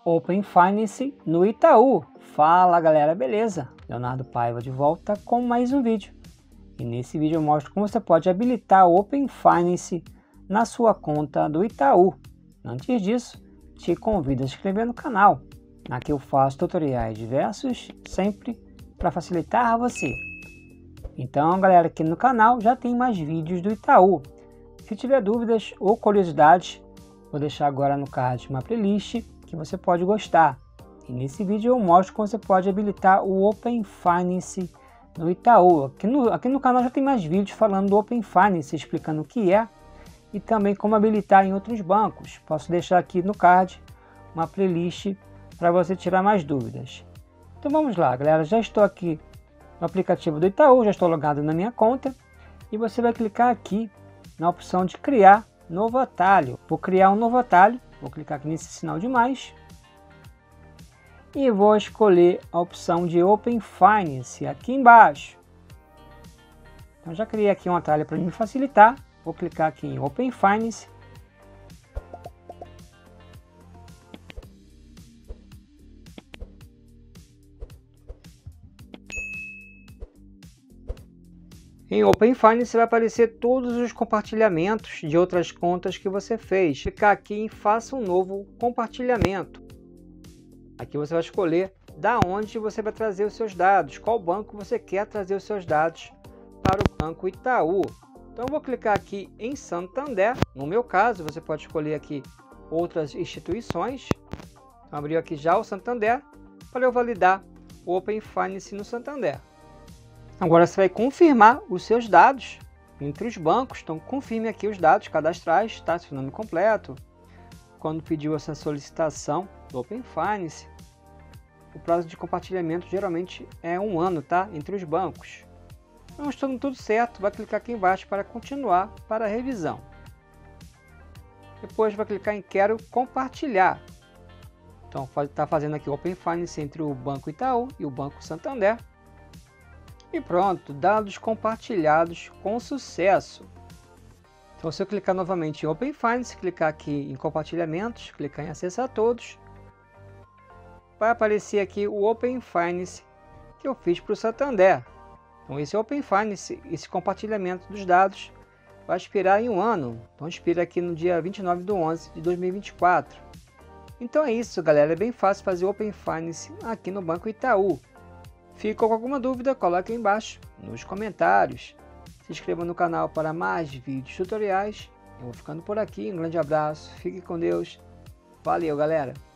Open Finance no Itaú. Fala galera, beleza? Leonardo Paiva de volta com mais um vídeo. E nesse vídeo eu mostro como você pode habilitar o Open Finance na sua conta do Itaú. Antes disso, te convido a se inscrever no canal. Aqui eu faço tutoriais diversos, sempre para facilitar você. Então galera, aqui no canal já tem mais vídeos do Itaú. Se tiver dúvidas ou curiosidades, vou deixar agora no card uma playlist que você pode gostar. E nesse vídeo eu mostro como você pode habilitar o Open Finance no Itaú. Aqui no canal já tem mais vídeos falando do Open Finance, explicando o que é e também como habilitar em outros bancos. Posso deixar aqui no card uma playlist para você tirar mais dúvidas. Então vamos lá galera, já estou aqui no aplicativo do Itaú, já estou logado na minha conta e você vai clicar aqui na opção de criar novo atalho. Vou criar um novo atalho, vou clicar aqui nesse sinal de mais e vou escolher a opção de Open Finance aqui embaixo. Então já criei aqui um atalho para me facilitar, vou clicar aqui em Open Finance. Em Open Finance vai aparecer todos os compartilhamentos de outras contas que você fez. Clicar aqui em Faça um novo compartilhamento. Aqui você vai escolher da onde você vai trazer os seus dados, qual banco você quer trazer os seus dados para o Banco Itaú. Então eu vou clicar aqui em Santander. No meu caso, você pode escolher aqui outras instituições. Então, abriu aqui já o Santander para eu validar o Open Finance no Santander. Agora você vai confirmar os seus dados entre os bancos, então confirme aqui os dados cadastrais, tá? Seu nome completo, quando pediu essa solicitação do Open Finance. O prazo de compartilhamento geralmente é 1 ano, tá? Entre os bancos. Então estando tudo certo, vai clicar aqui embaixo para continuar para a revisão. Depois vai clicar em Quero compartilhar. Então está fazendo aqui o Open Finance entre o Banco Itaú e o Banco Santander. E pronto, dados compartilhados com sucesso. Então se eu clicar novamente em Open Finance, clicar aqui em compartilhamentos, clicar em acessar todos, vai aparecer aqui o Open Finance que eu fiz para o Santander. Então esse Open Finance, esse compartilhamento dos dados vai expirar em 1 ano. Então expira aqui no dia 29/11 de 2024. Então é isso galera, é bem fácil fazer o Open Finance aqui no Banco Itaú. Ficou com alguma dúvida? Coloque aí embaixo nos comentários. Se inscreva no canal para mais vídeos tutoriais. Eu vou ficando por aqui. Um grande abraço. Fique com Deus. Valeu, galera.